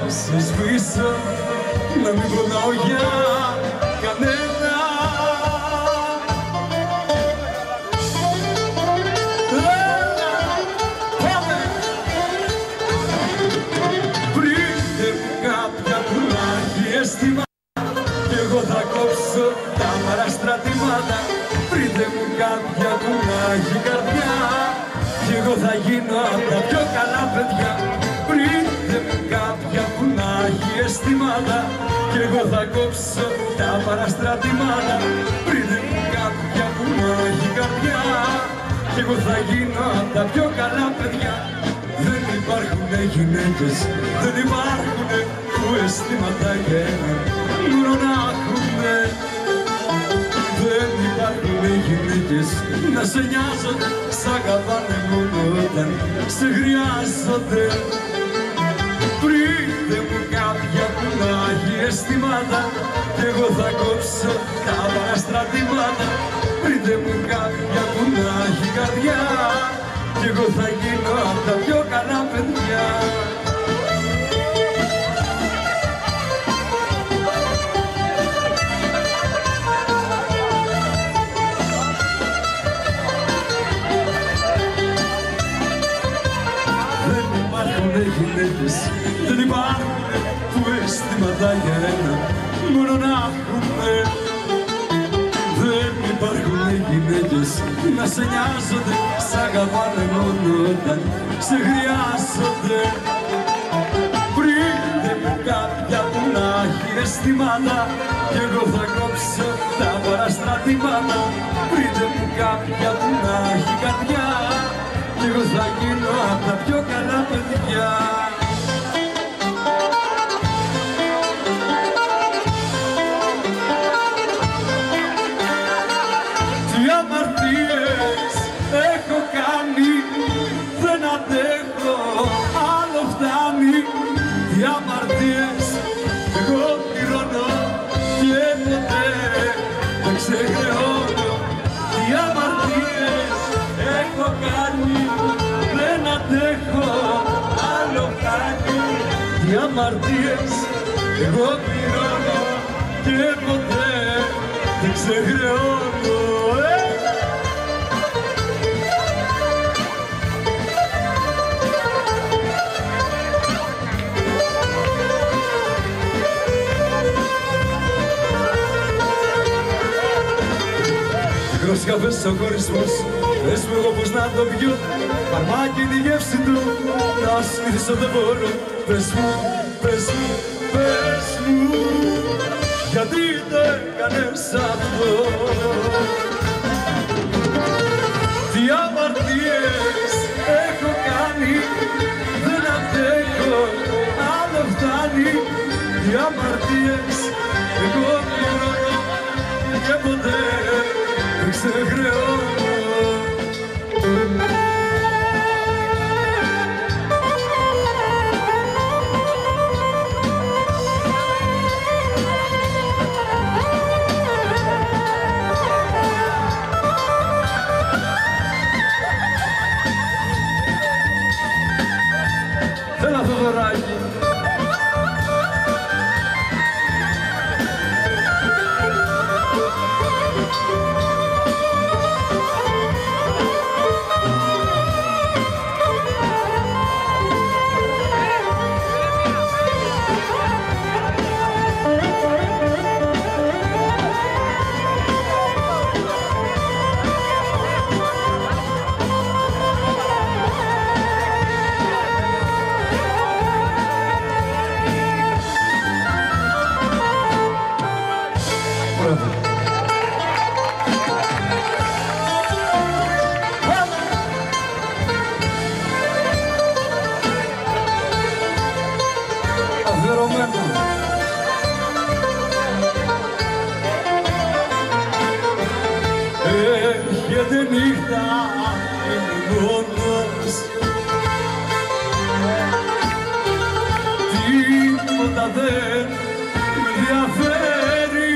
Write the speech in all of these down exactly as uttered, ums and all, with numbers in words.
σε σβήσω, να μην πονάω για κανένα. Βρείτε μου κάποια που να έχει αισθήματα κι εγώ θα κόψω τα παραστρατήματα. Βρείτε μου κάποια που να έχει καρδιά κι εγώ θα γίνω απ' τα πιο καλά παιδιά. Βρείτε μου κάποια που να έχει αισθήματα κι εγώ θα κόψω τα παραστρατήματα. Βρείτε μου κάποια που να έχει καρδιά κι εγώ θα γίνω απ' τα πιο καλά παιδιά. Δεν υπάρχουνε γυναίκες, δεν υπάρχουνε που αισθήματα για έναν μόνο να έχουνε. Δεν υπάρχουνε γυναίκες να σε νοιάζονται, σ' αγαπάνε μόνο όταν σε χρειάζονται. Βρείτε μου κάποια που να έχει αισθήματα κι εγώ θα κόψω τα παραστρατήματα. Βρείτε μου κάποια που να έχει καρδιά κι εγώ θα γίνω απ' τα πιο καλά παιδιά. Δεν υπάρχουνε γυναίκες, δεν υπάρχουνε που αισθήματα για ένα μόνο να έχουνε. Δεν υπάρχουνε γυναίκες να σε νοιάζονται, σ' αγαπάνε μόνο όταν σε χρειάζονται. Βρείτε μου κάποια που να έχει αισθήματα κι εγώ θα κόψω τα παραστρατήματα. Βρείτε μου κάποια που να έχει καρδιά κι εγώ θα γίνω απ' τα πιο καλά παιδιά. Τι αμαρτίες έχω κάνει, δεν αντέχω, άλλο φτάνει. Τι αμαρτίες εγώ πληρώνω και ποτέ δεν ξεχρεώνω. Τι αμαρτίες έχω κάνει, δεν αντέχω, άλλο φτάνει. Τι αμαρτίες εγώ πληρώνω και ποτέ δεν ξεχρεώνω. Μικρός καφές ο χωρισμός, πες μου εγώ πως να το πιω. Φαρμάκι τη γεύση του, να συνηθίσω δεν μπορώ. Πες μου, πες μου, πες μου, γιατί το έκανες αυτό. Τι αμαρτίες έχω κάνει, δεν αντέχω, άλλο φτάνει. Τι αμαρτίες εγώ πληρώνω και ποτέ δεν ξεχρεώνω. Έλα Θοδωράκη. Έρχεται νύχτα, είμαι μόνος. Τίποτα δεν με ενδιαφέρει.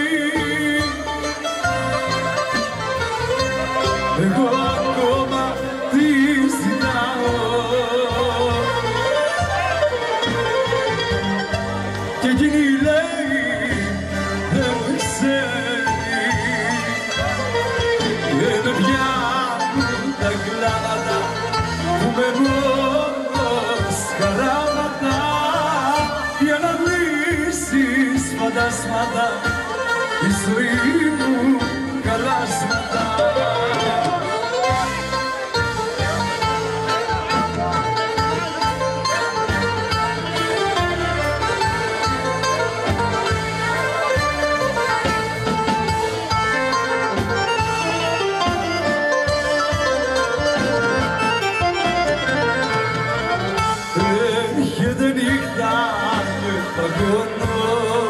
Εγώ ακόμα τι ζητάω. και εκείνη λέει δεν με ξέρει και με πιάνουν τα κλάματα που με μόνος χαράματα για να λύσεις φαντάσματα η ζωή μου καλάσματα. Έρχεται νύχτα και παγώνω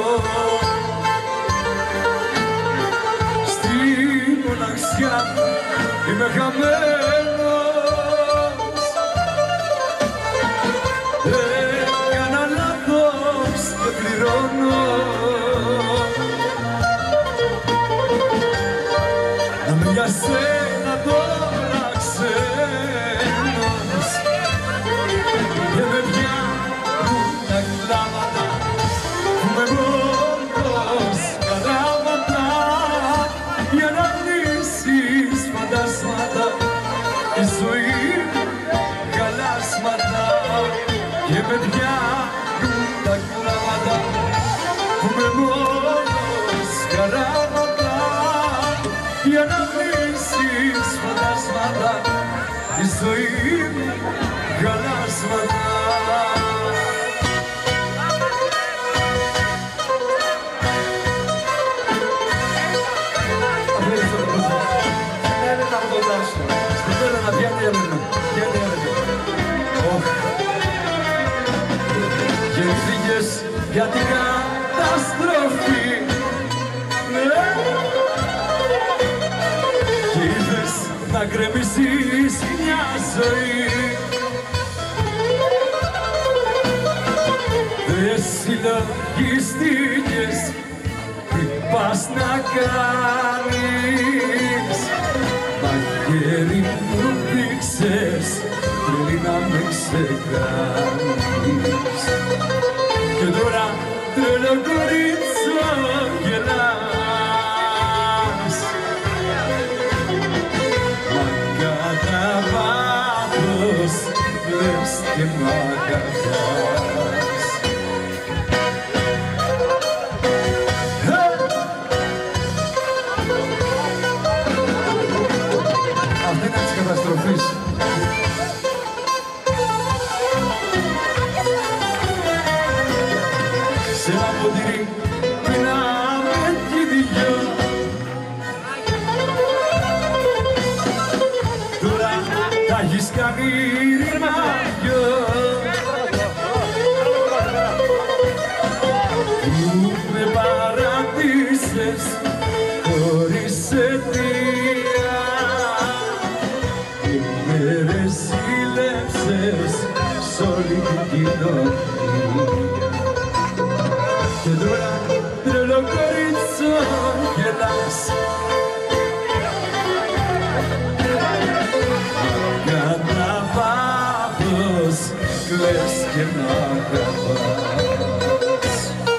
στη μοναξιά είμαι χαμένος. Έκανα λάθος και πληρώνω να με για σένα τώρα ξένος και με πιάνουν τα κλάματα που με μόνος καράματα για να λύσεις φαντάσματα η ζωή χαλάσματα και με πιάνουν τα κλάματα που με μόνος καράματα για να λύσεις φαντάσματα η ζωή χαλάσματα. Στην πέρα να πιάνει για μένα, πιάνει για μένα. Και φύγες για την καταστροφή και είδες να γκρεμίσεις μια ζωή. Δεν συλλογιστήκες τι πας να κάνεις, μαχαίρι μου πήξες θέλει να με ξεκάνεις και τώρα τρελό κορίτσο γελάς μα κατά βάθος λες και μ' αγαπάς. Αυτή είναι της καταστροφής. Σε ένα ποτήρι πίναμε κι οι δυο, τώρα τα έχεις κάνει ρημάδιο που με παρατήσες χωρίς αιτία και με ρεσίλεψες σ' όλη την κοινωνία. Και τώρα τρελό κορίτσο γελάς κατά πάθος κλαις και μ' αγαπάς.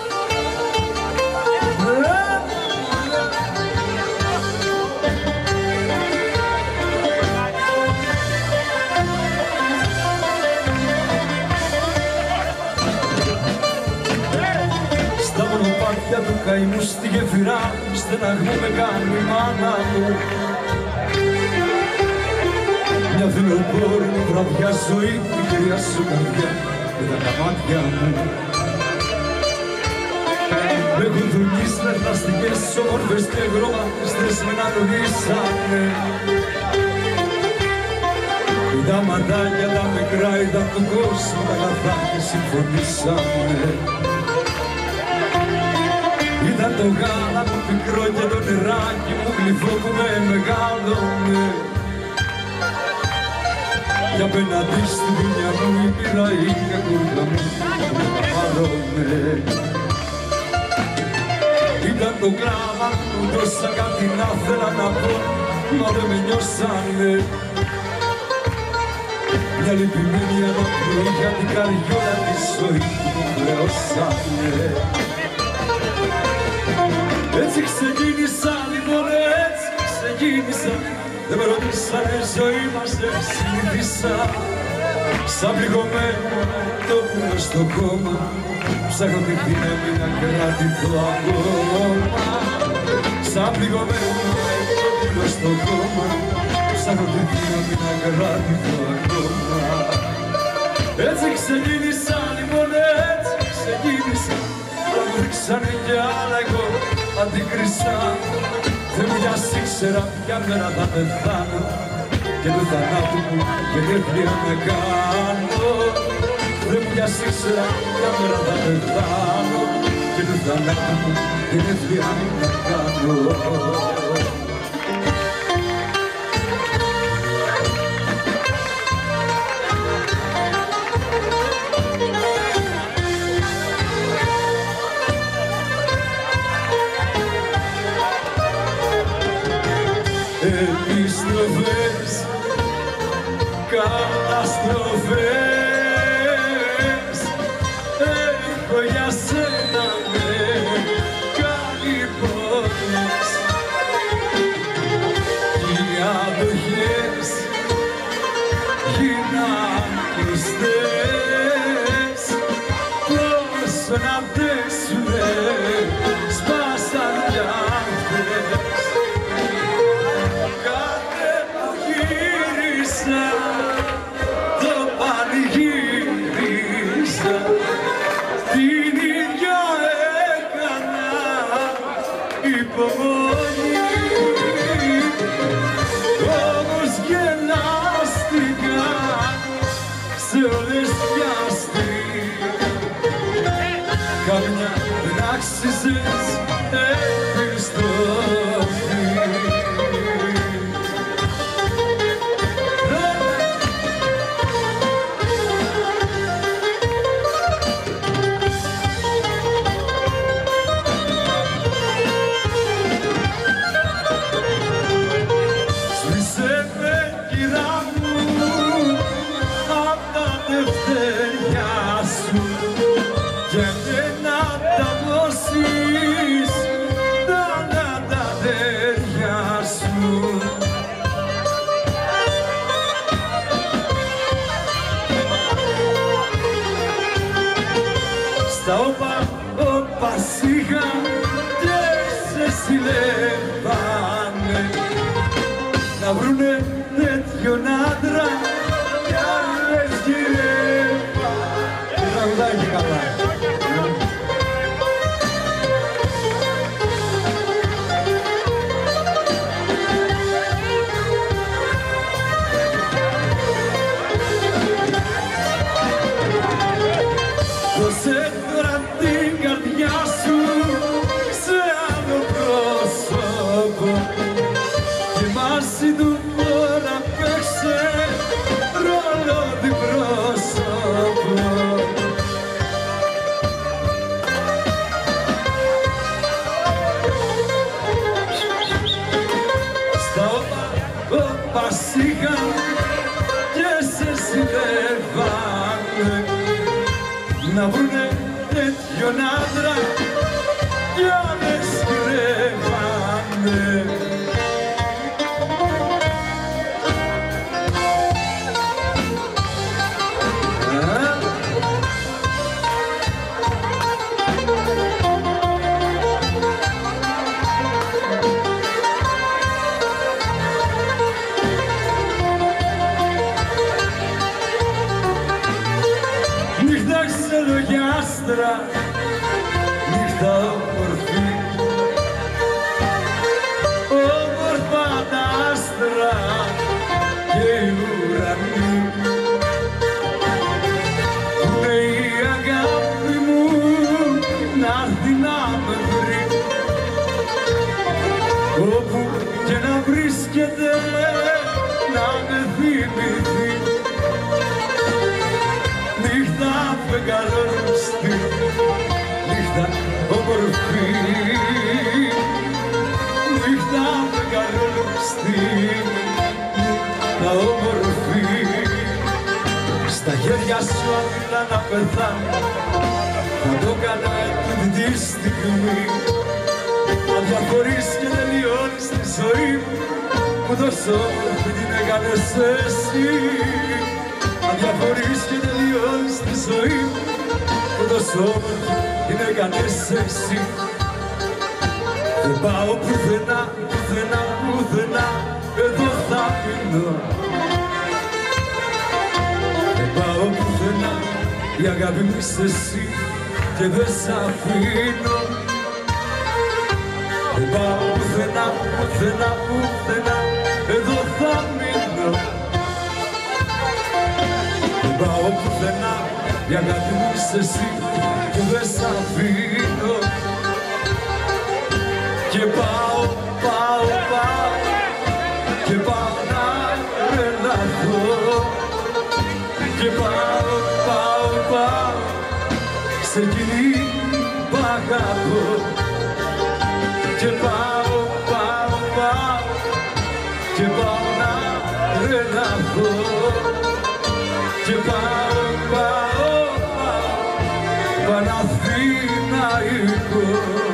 Στα μονοπάτια του καημού στη γεφυρά στεναγμό με κάνει η μάνα μου. Μια φιλοπόρη βραδιά ζωή την κυρία σου καρδιά με τα μάτια μου. Με έχουν δουλειές λαστικές όμορφες και γρομάτιστες με να ρωτήσανε. Τα ματάκια τα μικρά ήταν του κόσμου τα καθά και συμφωνήσανε. Ήταν το γάλα μου πικρό και το νεράκι μου γλυφό που με μεγάλωνε. Κι απέναντι στη δουλειά μου η πήρα η κακούργα μου που με καμάρωνε. Ήταν το κλάμα που τόσα κάτι να θέλα να πω, μα δεν με νιώσανε. Μια λυπημένη αναπνοή για την καριόλα τη ζωή που μου χρεώσανε. ρωτήσανε. Έτσι ξεκίνησα, λοιπόν έτσι ξεκίνησα. Δεν με ρωτήσανε, ζωή μας δεν συνήθισα. Σαν πληγωμένο το πουλο στο κόμμα, ψάχνω τη δύναμη να κρατηθώ ακόμα. Σαν πληγωμένο το πουλο στο κόμμα, ψάχνω τη δύναμη να κρατηθώ ακόμα. Έτσι ξεκίνησα, λοιπόν έτσι ξεκίνησα. Αλλά μου δείξανε κι άλλα, εγώ αντίκρισα. Δεν μου μοιάς ήξερα ποια μέρα θα πεθάνω και του θανάτου μου γενέθλια να κάνω. Δεν μου μοιάς ήξερα ποια μέρα θα πεθάνω και του θανάτου μου γενέθλια να κάνω. Επιστροφές, καταστροφές, έχω για σένα με κάνει πόνες. Οι αδοχές γίναν κλειστές, πόσο να αντέξουνε σπάσαν κι αυτές. Το πανηγύρισα, την ίδια έκανα υπομονή. Όμως γελάστηκα σε όλες πιάστηκα. Καμιά δεν άξιζες επιστροφή. Στα όπα, όπα σιγά και σε συλλεύανε να βρουνε τέτοιον άντρα κι άλλες γυρεύανε. Τραγουδάκι καλά. Δώσε τώρα την καρδιά σου σε άλλο πρόσωπο και μαζί του τώρα παίξε ρόλο διπρόσωπο. Στα όπα, όπα σιγά και σε συνδεύανε να βρουνε τέτοιον άντρα κι άλλες γυρεύανε. Νύχτα ξελογιάστρα, νύχτα όμορφη, όμορφα τα άστρα και οι ουρανοί. Που είναι η αγάπη μου να'ρθεί να με βρει, όπου και να βρίσκεται να με θυμηθεί. Νύχτα φεγγαρόστη, νύχτα όμορφη, νύχτα φεγγαρόστη, νύχτα όμορφη. Στα χέρια σου αντί να πεθάνω θα το έκανα εκείνη τη στιγμή. Αδιαφορείς και τελειώνεις τη ζωή μου, που τόσο όμορφη την έκανες εσύ. Αδιαφορείς και τελειώνεις τη ζωή μου, που τόσο όμορφη την έκανες εσύ. Δεν πάω πουθενά, πουθενά, πουθενά, εδώ θα μείνω. Δεν πάω πουθενά, η αγάπη μου είσαι εσύ και δεν σ' αφήνω. Δεν πάω πουθενά, πουθενά, πουθενά, εδώ θα μείνω. Δεν πάω πουθενά, η αγάπη μου είσαι εσύ και δεν σ' αφήνω. Και πάω, πάω, πάω, και πάω να τρελαθώ. Και πάω, πάω, πάω, σε εκείνη που αγαπώ. Και πάω, πάω, πάω, και πάω να τρελαθώ. Και πάω, πάω, πάω, Παναθηναϊκό.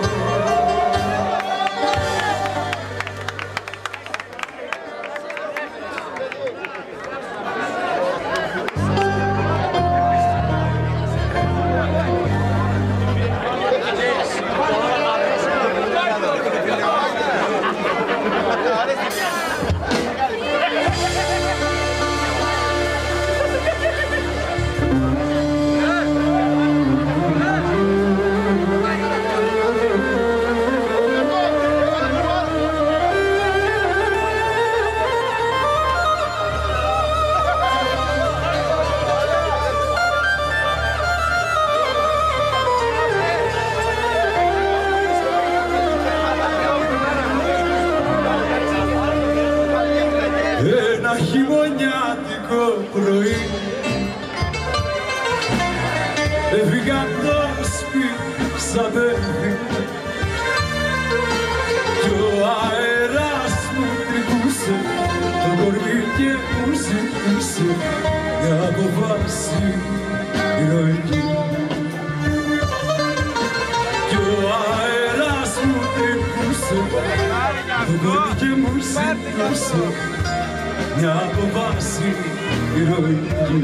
Ένα χειμωνιάτικο πρωί έφυγα το σπίτι σαν παιδί κι ο αέρας μου τρυπούσε το κορμί και μου ζητούσε μια αποφάση ηρωική. Κι ο αέρας μου τρυπούσε το κορμί και μου ζητούσε μια αποβάση ηρωική.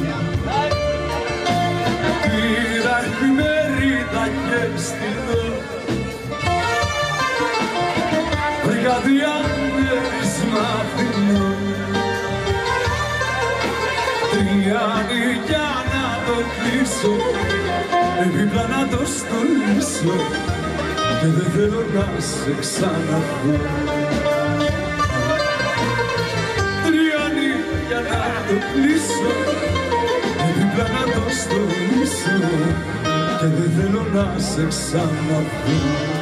Πήρα εφημερίδα και στείλω, βρήκα διαμέρισμα φθηνό. Τρία νοικιά να το κλείσω, επίπλα να το στολίσω και δεν θέλω να σε ξαναδώ. Για να το κλείσω, έπιπλα να το στολίσω και δεν θέλω να σε ξαναδώ.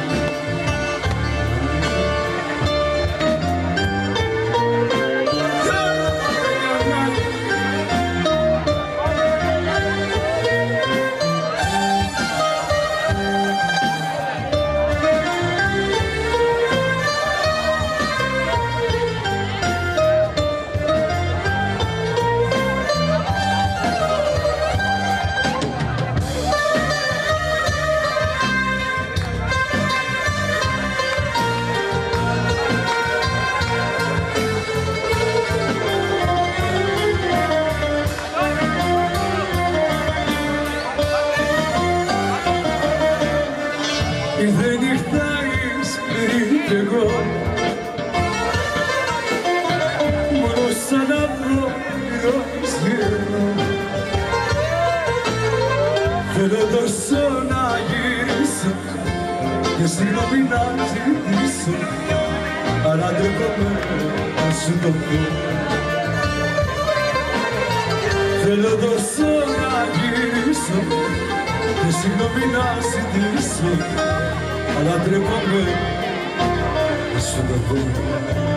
Ήρθε νύχτα ήσπρη κι εγώ μόνο σαν να βρω ηρωισμένο. Θέλω τόσο να γυρίσω και συγγνώμη να ζητήσω, αλλά ντρέπομαι να σου το πω. Θέλω τόσο να γυρίσω και συγγνώμη να ζητήσω, αλλά ντρέπομαι να σου το πω.